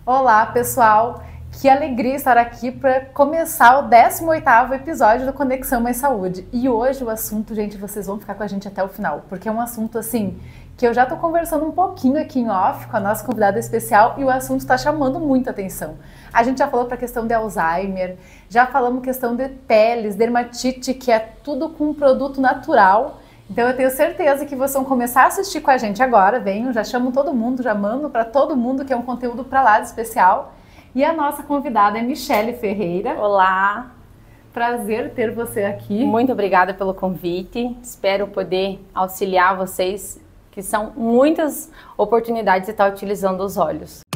Olá, pessoal! Que alegria estar aqui para começar o 18º episódio do Conexão Mais Saúde. E hoje o assunto, gente, vocês vão ficar com a gente até o final, porque é um assunto assim que eu já estou conversando um pouquinho aqui em off com a nossa convidada especial e o assunto está chamando muita atenção. A gente já falou para a questão de Alzheimer, já falamos questão de peles, dermatite, que é tudo com um produto natural. Então eu tenho certeza que vocês vão começar a assistir com a gente agora, venham, já chamo todo mundo, já mando para todo mundo que é um conteúdo para lá de especial. E a nossa convidada é Michele Ferreira. Olá! Prazer ter você aqui. Muito obrigada pelo convite, espero poder auxiliar vocês, que são muitas oportunidades de estar utilizando os óleos.